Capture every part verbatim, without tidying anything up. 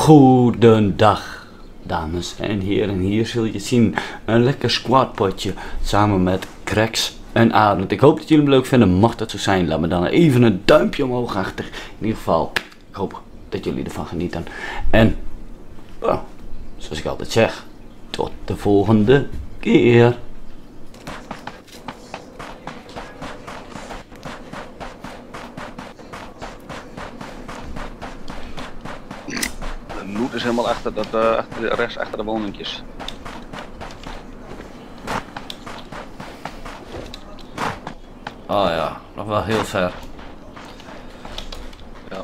Goedendag, dames en heren. Hier zul je zien een lekker squadpotje samen met Cracks en Arend. Ik hoop dat jullie hem leuk vinden. Mocht dat zo zijn, laat me dan even een duimpje omhoog achter. In ieder geval, ik hoop dat jullie ervan genieten. En, oh, zoals ik altijd zeg, tot de volgende keer. De loot is helemaal achter, dat, uh, achter de, rechts achter de woningjes. Oh ja, nog wel heel ver. Ja.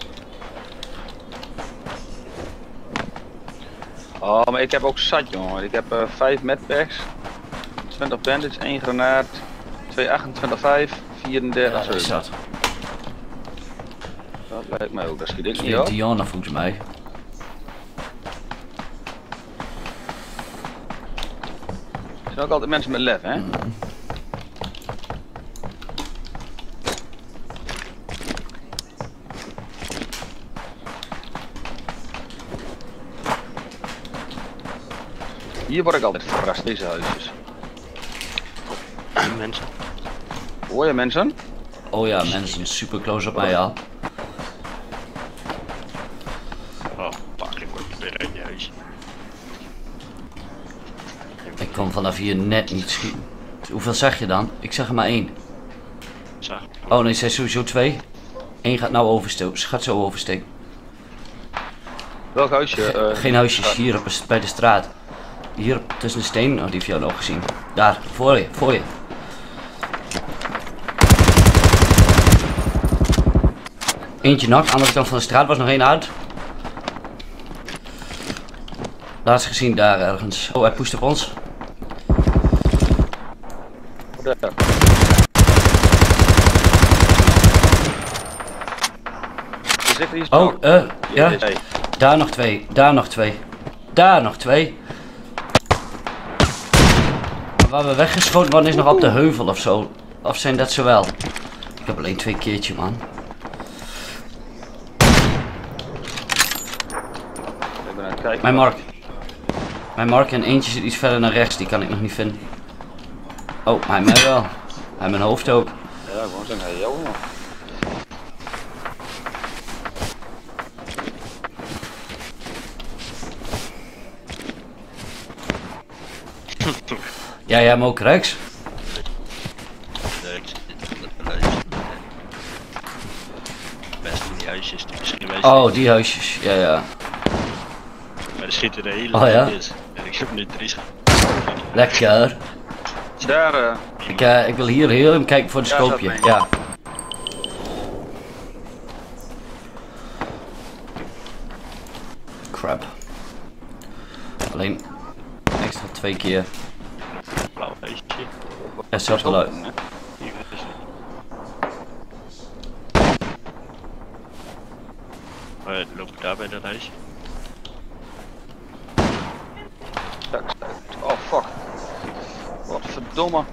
Oh, maar ik heb ook zat, jongen. Ik heb uh, vijf medpacks, twintig bandage, één granaat, twee achtentwintig vijf, vierendertig Ja, dat is zat. Dat lijkt mij ook, dat schiet ik Dat niet is op. Diana volgens mij. Er zijn ook altijd mensen met lef, hè? Mm. Hier word ik altijd verrast, deze huisjes. Mensen. Hoor je mensen? Oh ja, mensen super close op mij al. Oh, pak, ik word weer uit je huis. Ik kon vanaf hier net niet schieten. Hoeveel zeg je dan? Ik zeg er maar één. Zo. Oh nee, zij sowieso twee. Eén gaat nou oversteken. Ze gaat zo oversteken. Welk huisje? Uh, Geen huisjes, hier op, bij de straat. Hier tussen de steen. Oh, die heb je al nog gezien. Daar, voor je, voor je. Eentje nog, andere kant van de straat was nog één uit. Laatst gezien daar ergens. Oh, hij pusht op ons. Daar. Oh, eh, uh, ja. Daar nog twee, daar nog twee. Daar nog twee. Waar we weggeschoten worden is nog op de heuvel of zo. Of zijn dat zo wel? Ik heb alleen twee keertje, man. Ik ben aan het kijken. Mijn mark. Mijn mark en eentje zit iets verder naar rechts, die kan ik nog niet vinden. Oh, hij mij wel. Hij mijn hoofd ook. Ja, gewoon zeggen, hey, jou man. Ja, jij hem ook rechts? Nee, ik zit in het huis. Best in die huisjes die misschien wij zien. Oh, die huisjes. Ja, ja. Maar er schieten er hele Oh, ja? is. En ik heb nu drie. Lekker. Daar, uh, Ik, uh, ik wil hier heel even kijken voor de Ja, scopeje. zat mee. Ja. Crap. Alleen extra twee keer. Blauw huisje. Ja, zelfs wel uit. Hier huisje. Oh ja, dan loop ik daar bij dat huisje. daar staat. Oh fuck. Wat verdomme.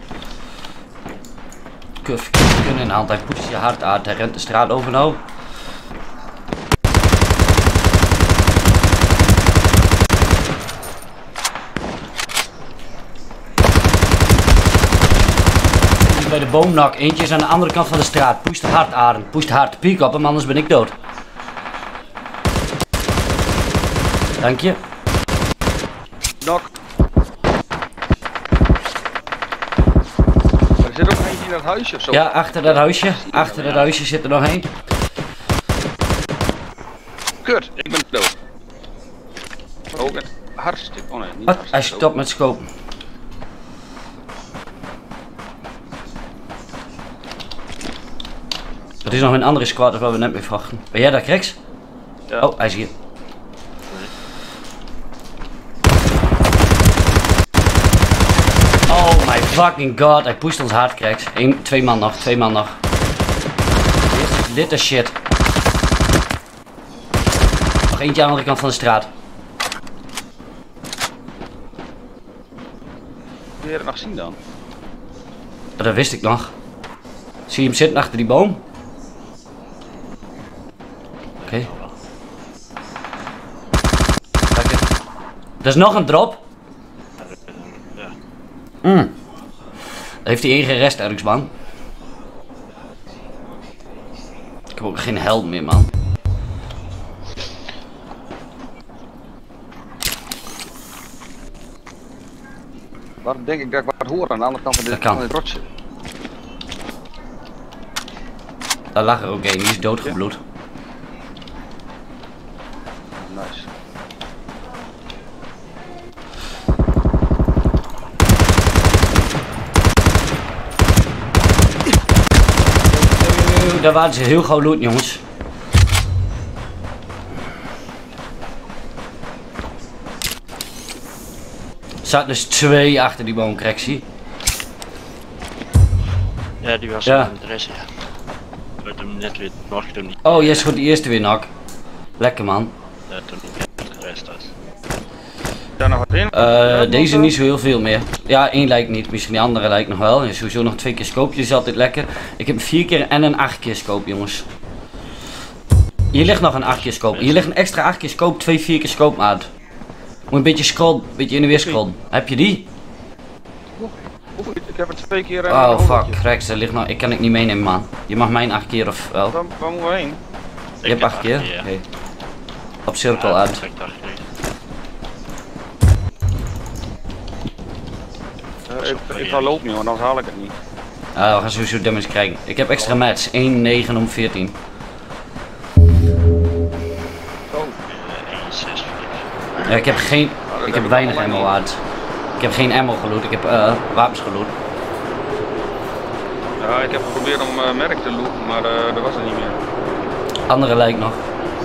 Kuf, kuf, kunnen in hand. Hij pusht je hard uit. Hij rent de straat over nou. Bij de boomnak. Eentje is aan de andere kant van de straat. Pusht hard, Arend. Pusht hard. Piek op hem, anders ben ik dood. Dank je. Nok. Er zit ook eentje in dat huisje of zo. Ja, achter dat huisje. Achter dat huisje zit er nog één. Kut, ik ben dood. Ook een hartstikke. Oh nee, niet Wat? hartstikke. Hij stopt met scopen. Er is nog een andere squad waar we net mee vragen. Ben jij daar, Cracks? Ja. Oh, hij is hier. Oh my fucking god, hij pusht ons hard, Cracks. Eén, twee man nog, twee man nog. Dit, dit is shit. Nog eentje aan de andere kant van de straat. Kun je het nog zien dan? Oh, dat wist ik nog. Zie je hem zitten achter die boom? Oké. Okay. Er is nog een drop. Ja. Mm. Heeft hij één gerest ergens, man. Ik heb ook geen held meer, man. Waarom denk ik dat ik wat hoor aan de andere kant van Dat dit, kan. van dit rotje? Daar lag er ook één, die is doodgebloed. Nice. Oeh, daar waren ze heel gauw loot, jongens. Er zaten dus twee achter die boomcorrectie. Ja, die was Ja. aan het resten, ja. Ik werd hem net weer nog toen niet. Oh, yes, goed, die eerste weer nak. Lekker, man. Ja, toen niet gerest was. Daar nog wat in? Uh, deze niet zo heel veel meer. Ja, één lijkt niet, misschien die andere lijkt nog wel. En sowieso nog twee keer scope, is altijd lekker. Ik heb een vier keer en een acht keer scope, jongens. Hier ligt nog een acht keer scope. Hier ligt een extra acht keer scope, twee vier keer scope maat. Moet een beetje scrollen, een beetje in de weer scrollen. Heb je die? Oeh, ik heb het twee keer. en Oh een fuck, honderdje. Rex, er ligt nog, ik kan het niet meenemen, man. Je mag mijn acht keer of wel. Waar, waar moeten we heen? Je hebt acht keer? Ja. Oké. Op cirkel uit. Ik dacht niet. Uh, ik, ik ga lopen, joh, anders haal ik het niet. Ah, we gaan sowieso damage krijgen. Ik heb extra match, één negen om veertien. Zo. één zes. Ja, ik heb geen, ik heb weinig ammo uit. Ik heb geen ammo geloot, ik heb uh, wapens geloot. Ja, ik heb geprobeerd om uh, merk te looten, maar uh, dat was het niet meer. Andere lijkt nog.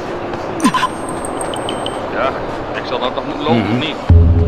Ja, ik zal dat nog moeten lopen Mhm. of niet?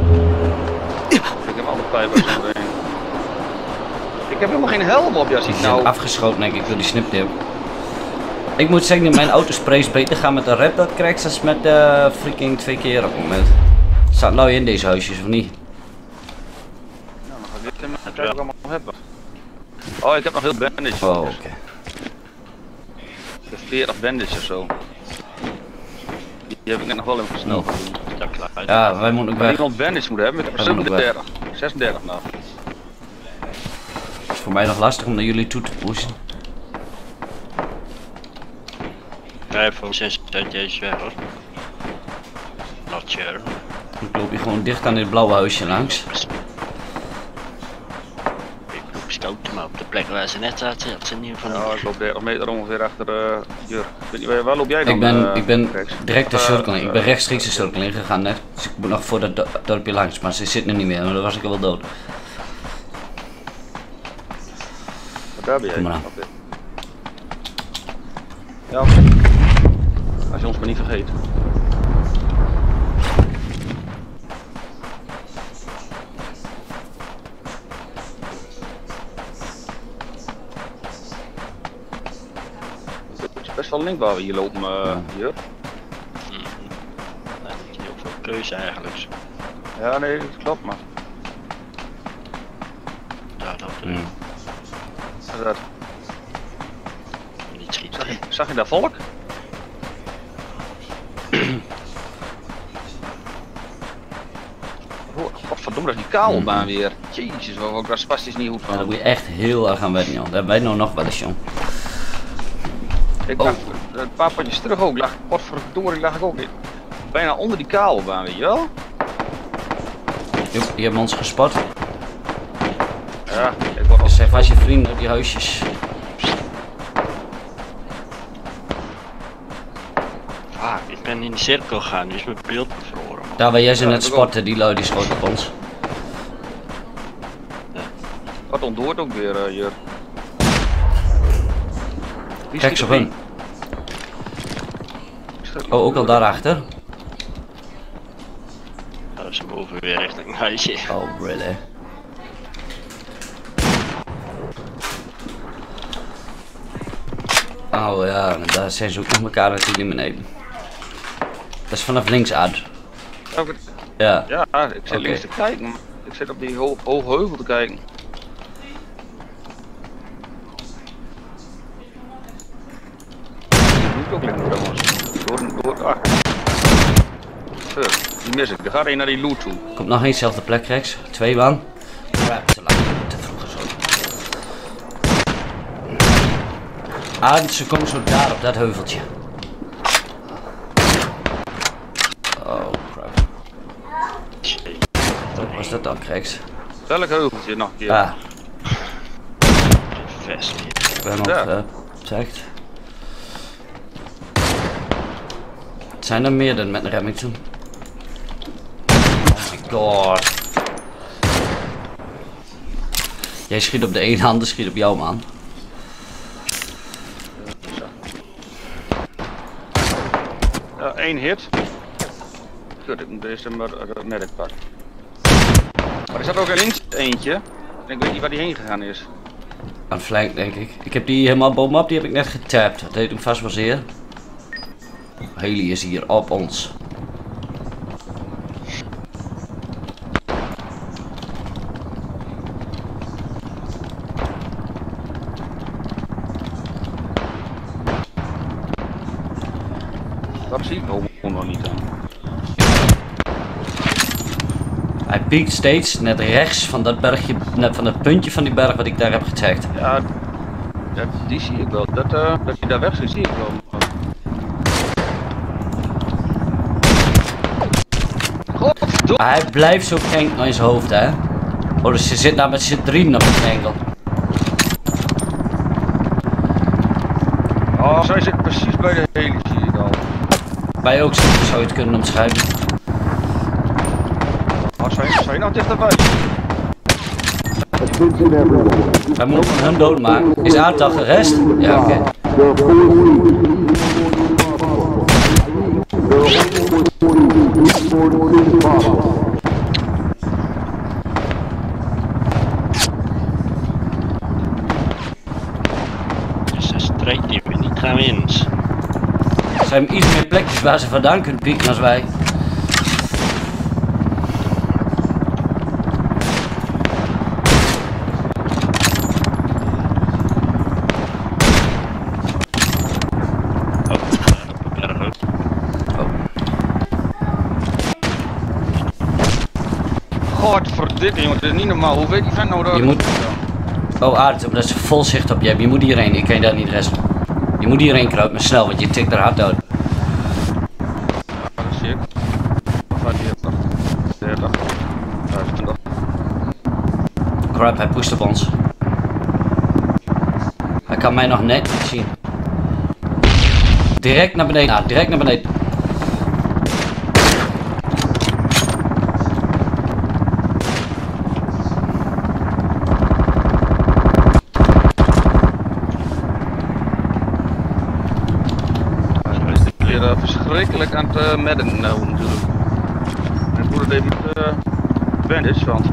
Ik heb alle pijpen zo heen. Ik heb helemaal geen helm op, ja, zie Die ik zijn nou. afgeschoten denk ik door die sniptip. Ik moet zeggen dat mijn autosprays beter gaan met de Red Dot cracks als met de freaking twee keer op het moment. Staat nou in deze huisjes of niet? Nou, dan ga ik dit in mijn kijken wat ik allemaal heb. Oh, ik heb nog heel bandages. Oh, oké. Ik heb veertig bandages of zo. Die heb ik net nog wel even versneld. Ja, klaar. Ja, wij moeten ook Maar weg. iemand bandages moet hebben, ik heb er Wij moeten ook zevenendertig. zesendertig nou. Het is voor mij nog lastig om naar jullie toe te pushen. Ja, voor zes uit deze weg hoor. Not sure. Ik loop hier gewoon dicht aan dit blauwe huisje langs. Ik loop stoten, maar op de plek waar ze net zaten, dat ze in ieder geval Ja, niet. ik loop dertig meter ongeveer achter de Jur. Ik weet niet, waar waar loop jij dan? Ik ben, eh, ik ben Rex? direct de Eh, cirkel in. Ik ben eh, rechtstreeks de cirkel in gegaan net. Dus ik moet nog voor dat do- dorpje langs, maar ze zitten er niet meer, maar dan was ik al wel dood. Daar ben jij. Kom maar aan. Oké. Ja, oké. Als je ons maar niet vergeet. Het is best wel link waar we hier lopen, uh, Ja. Jur. Nee, niet heel veel keuze eigenlijk. Ja, nee, dat klopt, maar. Ja, dat Mm. Wat is dat? niet schieten. Zag je, zag je daar volk? Oh, godverdomme, dat is die kabelbaan weer. Jezus, wat ik daar spastisch niet goed Ja, daar van. moet je echt heel erg aan wennen, joh. Daar hebben wij nou nog wel eens, joh. Ik Oh. lag een paar potjes terug ook, lag, godverdomme, lag ik ook in. Bijna onder die kabelbaan, weet je wel? Joep, je hebt ons gespot. Ja, ik word al Dus zeg vast je vrienden uit die huisjes. Ah, ik ben in de cirkel gegaan, nu is mijn beeld bevroren. man. Daar waar jij ze Ja, net dat ook. spotten, die lui die schoten op ons. wat ontdoort ook weer, uh, Jur. Wie Kijk schiet zo op wie? hun. Oh, ook al daarachter. Dat is boven weer richting een huisje. Oh, really? Oh ja, daar zijn ze ook nog elkaar aan het beneden. Dat is vanaf links uit. Oh, ik- Ja. Ja, ik zit Oké. links te kijken. Ik zit op die ho hoge heuvel te kijken. Die moet ook links trouwens. Door, door, ah. Fuck. Die die mis ik. Er gaat één naar die loot toe. Komt nog eens dezelfde plek, Rex. Twee man. Crap, te lang. Te vroeg zo. Ah, ze komen zo daar op dat heuveltje. Oh, crap. Wat was dat dan, Rex? Welk heuveltje nog een keer? Ah, Vest. ik ben nog Ja. uh, zegt. Het zijn er meer dan met een Remington. Oh my god. Jij schiet op de ene hand, schiet op jou, man. Ja, één hit. Goed, ik moet deze maar uh, medic pakken. Maar er zat ook links eentje. En ik weet niet waar die heen gegaan is. Aan het flank, denk ik. Ik heb die helemaal bovenop, die heb ik net getapt. Dat deed hem vast wel zeer. Haley is hier op ons. Dat zie ik gewoon nog niet aan. Hij piekt steeds net rechts van dat bergje, net van het puntje van die berg wat ik daar heb gezegd. Ja, dat, die zie ik wel. Dat, uh, dat je daar weg zit, zie ik wel. Godverdomme! Hij blijft zo krenk naar zijn hoofd, hè. Oh, dus ze zit daar met z'n drieën op het engel. Oh, zij zit precies bij de heli, zie ik al. Wij ook, zou je het kunnen omschrijven. Oh, zijn, zijn nou dichterbij? Wij moeten van hun doodmaken. Is aantal gerest? Ja, oké. Okay. Dus een strijd die we niet gaan winnen. Er zijn iets meer plekjes waar ze vandaan kunnen pieken als wij. Godverdikke jongen, dit is niet normaal. Hoe weet die vent nou dat? Je moet... Oh aard, omdat ze vol zicht op je hebben. Je moet hierheen, ik kan je daar niet resten. Je moet hierheen kruipen, maar snel, want je tikt er hard uit. Dat zie ik. vijfenveertig, dertig, vijfentwintig. Crap, hij pusht op ons. Hij kan mij nog net niet zien. Direct naar beneden, ah, direct naar beneden. Verschrikkelijk aan het uh, medden nou natuurlijk. En hoe dat deed met uh, bandage, want...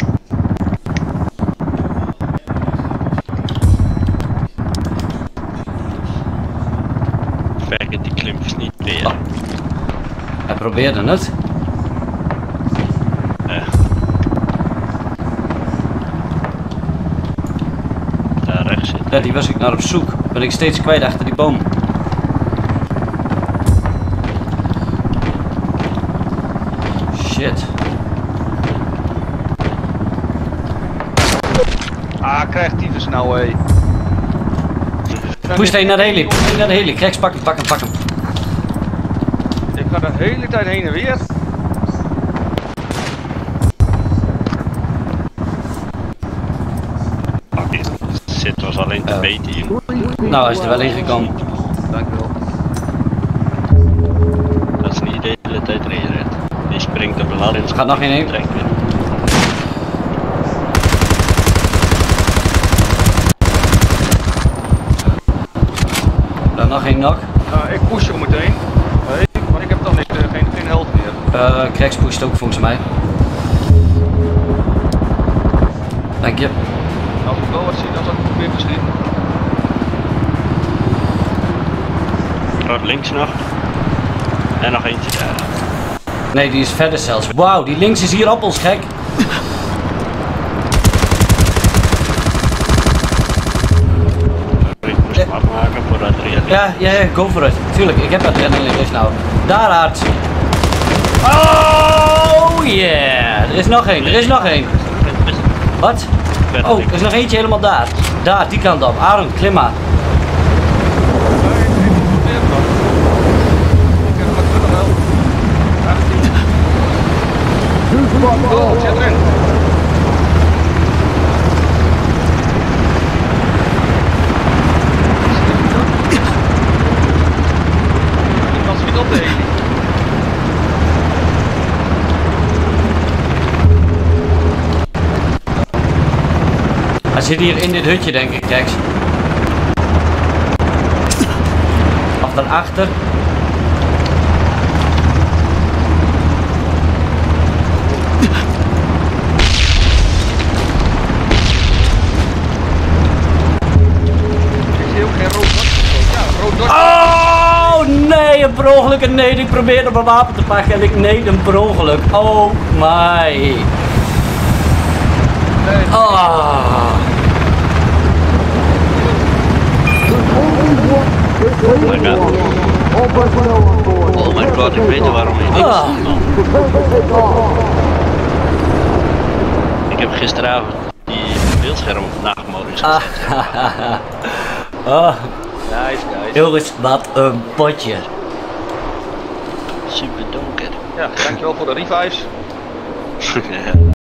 Vergeet die klimpjes niet meer. Oh. Hij probeerde het. Ja. Daar rechts zit. Ja, die was ik naar op zoek. Ben ik steeds kwijt achter die boom. Shit. Ah, krijgt die dus nou, hé. Push hij naar de heli, push naar de heli. Rechts, pak hem, pak hem, pak hem. Ik ga de hele tijd heen en weer. Oh, die zit was alleen te Uh. beten hier. Nou, hij is er wel ingekomen. Dankjewel. Dat is niet de hele tijd reden. Die springt op de ladder en Gaat nog geen heen. trekt weer. Dan nog geen knock. Uh, ik push hem meteen. Hey, maar ik heb dan niet, uh, geen, geen health meer. Uh, Cracks pusht ook volgens mij. Dank je. Als ik wel wat zie, dan zal ik het proberen te schieten. Groot links nog. En nog eentje daar. Nee, die is verder zelfs. Wauw, die links is hier op ons, gek. Ik moest hem afmaken voor dat realisme. Ja, ja, ja, go for it. Tuurlijk, ik heb adrenaline dus nou. Daar hard. Oh! is nog één, er is nog één. Wat? Oh, er is nog eentje helemaal daar. Daar, die kant op. Aaron, klim maar. Oh, zet erin. Ik was weer op de heli. Hij zit hier in dit hutje, denk ik, Dex. Of daarachter. Oh nee, een per ongeluk en nee, ik probeerde mijn wapen te pakken en ik nee, een per ongeluk. Oh my. Ah. Oh my god. Oh my god, ik weet waarom je niks Ah. Ik heb gisteravond die beeldscherm op nachtmodus Ah. gezet. Ah. Nice, nice. Jongens, wat een potje. Super donker. Ja, dankjewel voor de revives. Ja.